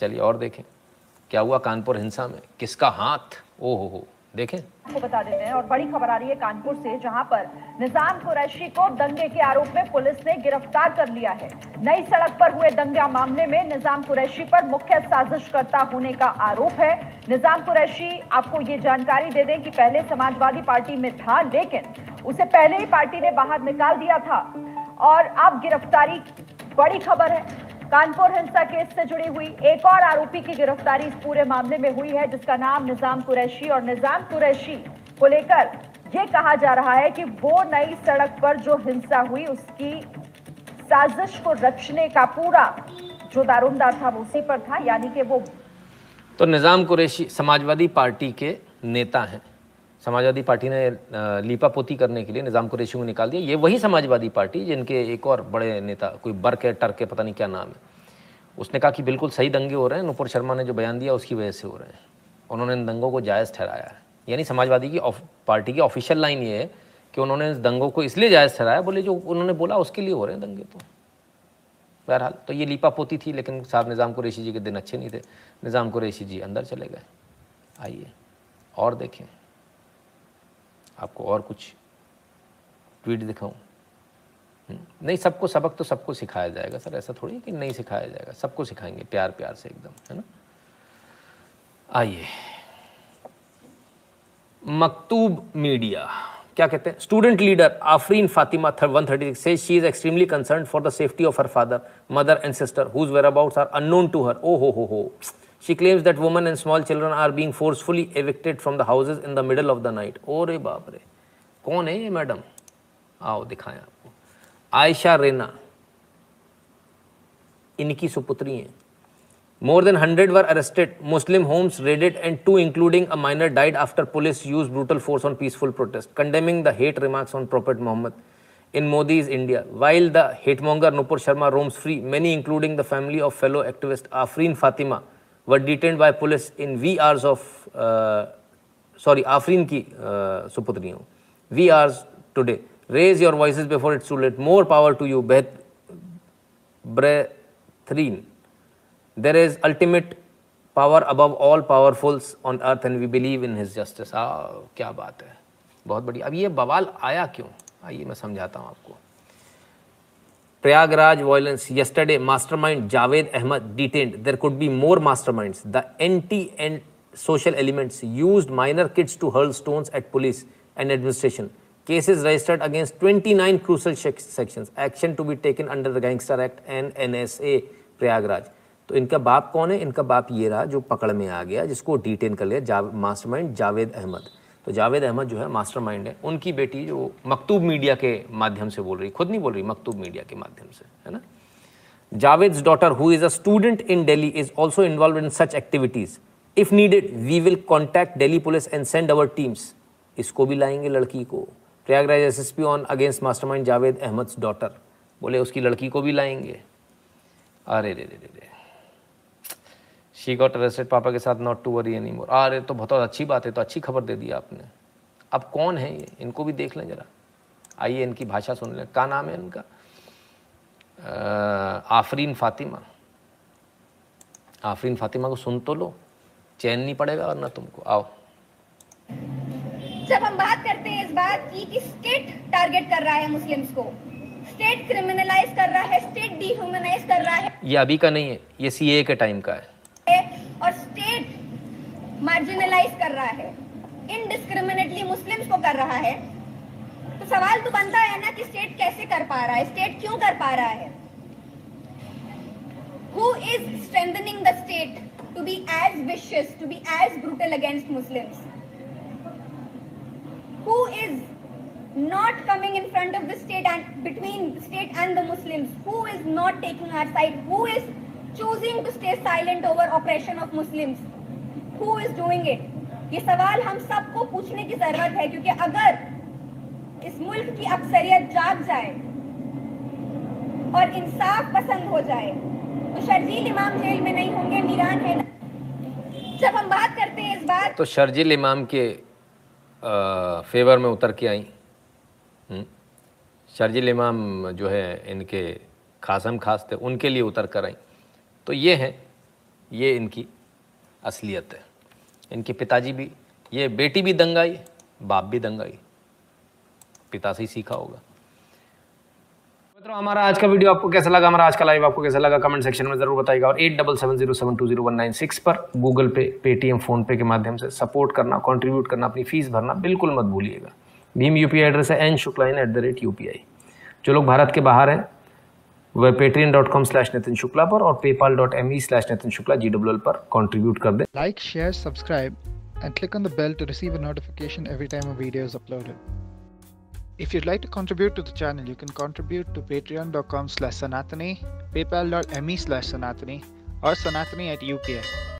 चलिए और देखें क्या हुआ कानपुर हिंसा में, किसका हाथ, ओ हो देखें। आपको बता देते हैं और बड़ी खबर आ रही है कानपुर से, जहां पर निजाम कुरैशी को दंगे के आरोप में पुलिस ने गिरफ्तार कर लिया है। नई सड़क पर हुए दंगा मामले में निजाम कुरैशी पर मुख्य साजिशकर्ता होने का आरोप है। निजाम कुरैशी, आपको ये जानकारी दे दें कि पहले समाजवादी पार्टी में था, लेकिन उसे पहले ही पार्टी ने बाहर निकाल दिया था और अब गिरफ्तारी, बड़ी खबर है, कानपुर हिंसा केस से जुड़ी हुई एक और आरोपी की गिरफ्तारी इस पूरे मामले में हुई है, जिसका नाम निजाम कुरैशी। और निजाम कुरैशी को लेकर यह कहा जा रहा है कि वो नई सड़क पर जो हिंसा हुई उसकी साजिश को रचने का पूरा जो दारोमदार था वो उसी पर था, यानी कि वो। तो निजाम कुरैशी समाजवादी पार्टी के नेता हैं। समाजवादी पार्टी ने लीपापोती करने के लिए निजाम कुरैशी को निकाल दिया। ये वही समाजवादी पार्टी जिनके एक और बड़े नेता, कोई बर्क है, टर्क है, पता नहीं क्या नाम है, उसने कहा कि बिल्कुल सही दंगे हो रहे हैं, नुपुर शर्मा ने जो बयान दिया उसकी वजह से हो रहे हैं। उन्होंने इन दंगों को जायज़ ठहराया है। यानी समाजवादी की पार्टी की ऑफिशियल लाइन ये है कि उन्होंने इस दंगों को इसलिए जायज़ ठहराया, बोले जो उन्होंने बोला उसके लिए हो रहे हैं दंगे। तो बहरहाल तो ये लीपापोती थी, लेकिन साहब निज़ाम कुरैशी जी के दिन अच्छे नहीं थे। निज़ाम कुरैशी जी अंदर चले गए। आइए और देखें, आपको और कुछ ट्वीट दिखाऊं। नहीं, सबको सबक तो सबको सिखाया जाएगा सर, ऐसा थोड़ी कि नहीं सिखाया जाएगा, सबको सिखाएंगे प्यार प्यार से एकदम, है ना। आइए, मकतूब मीडिया क्या कहते हैं। Student leader Afreen Fatima 136 says she is extremely concerned for the safety of her father, mother and sister whose whereabouts are unknown to her. Oh ho. She claims that women and small children are being forcefully evicted from the houses in the middle of the night. ओरे बाप रे, कौन है ये madam, आओ दिखाएं आपको। आयशा रेना इनकी सुपुत्री हैं। More than 100 were arrested, Muslim homes raided and 2 including a minor died after police used brutal force on peaceful protest, condemning the hate remarks on Prophet Muhammad in Modi's India. While the hatemonger Nupur Sharma roams free, many including the family of fellow activist Afreen Fatima were detained by police in wee hours of Afreen की सुपुत्रियों, wee hours today. Raise your voices before it's too late. More power to you, brethren. There is ultimate power above all powerfuls on earth and we believe in his justice. क्या बात है, बहुत बढ़िया। अब ये बवाल आया क्यों, आइए मैं समझाता हूँ आपको। Prayagraj violence yesterday, mastermind Javed Ahmed detained. There could be more masterminds. The anti and social elements used minor kids to hurl stones at police and administration. Cases registered against 29 crucial sections. Action to be taken under the Gangster Act and NSA. Prayagraj. तो इनका बाप कौन है, इनका बाप ये रहा जो पकड़ में आ गया, जिसको डिटेन कर लिया, मास्टरमाइंड जावेद अहमद। तो जावेद अहमद जो है मास्टरमाइंड है। उनकी बेटी जो मकतूब मीडिया के माध्यम से बोल रही, खुद नहीं बोल रही, मकतूब मीडिया के माध्यम से, है ना। Javed's daughter who is a student in Delhi is also involve in such activities. If needed we will contact Delhi police and send our teams. इसको भी लाएंगे लड़की को। Prayagraj SSP on against mastermind Javed Ahmad daughter, बोले उसकी लड़की को भी लाएंगे। अरे रे शी गॉट अरेस्टेड, पापा के साथ not to worry any more. अरे तो बहुत अच्छी बात है, तो अच्छी खबर दे दी आपने। अब कौन है ये, इनको भी देख लें जरा। आइए इनकी भाषा सुन लें। क्या नाम है इनका, आफरीन फातिमा। आफरीन फातिमा को सुन तो लो, चैन नहीं पड़ेगा वरना तुमको। आओ, जब हम बात करते हैं इस बात की कि स्टेट टारगेट कर रहा है मुस्लिम्स को, स्टेट क्रिमिनलाइज कर रहा है, स्टेट डिह्यूमनाइज कर रहा है। ये अभी का नहीं है, ये सीए के टाइम का है। और स्टेट मार्जिनलाइज कर रहा है, इनडिस्क्रिमिनेटली मुस्लिम्स को कर रहा है। तो सवाल तो बनता है ना कि स्टेट कैसे कर पा रहा है, स्टेट क्यों कर पा रहा है। Who is strengthening the state to be as vicious, to be as brutal against Muslims? Who is not coming in front of the state and between the state and the Muslims? Who is not taking our side? Who is choosing to stay silent over oppression of Muslims? Who is doing it? ये सवाल हम सबको पूछने की जरूरत है, क्योंकि अगर इस मुल्क की अक्सरियत जाग जाए और इंसाफ पसंद हो जाए तो शर्जील इमाम जेल में नहीं होंगे, मीरान है। जब हम बात करते हैं इस बात, तो शर्जील इमाम के फेवर में उतर के आई। शर्जील इमाम जो है इनके खासम खास थे, उनके लिए उतर कर आई। तो ये हैं ये इनकी असलियत है। इनके पिताजी भी, ये बेटी भी दंगाई, बाप भी दंगाई, पिता से ही सीखा होगा। मित्रों, हमारा आज का वीडियो आपको कैसा लगा, हमारा आज का लाइव आपको कैसा लगा, कमेंट सेक्शन में जरूर बताइएगा। और 8770720196 पर गूगल पे, पेटीएम, फोन पे के माध्यम से सपोर्ट करना, कंट्रीब्यूट करना, अपनी फीस भरना बिल्कुल मत भूलिएगा। भीम यूपीआई एड्रेस है n.shukla@UPI। जो लोग भारत के बाहर हैं वह patreon.com/नितिन शुक्ला पर और paypal.me/नितिन शुक्ला GWL पर कंट्रीब्यूट कर दें। Like, share, subscribe, and click on the bell to receive a notification every time a video is uploaded. If you'd like to contribute to the channel, you can contribute to patreon.com/Sanatani, paypal.me/Sanatani, or Sanatani@UPI.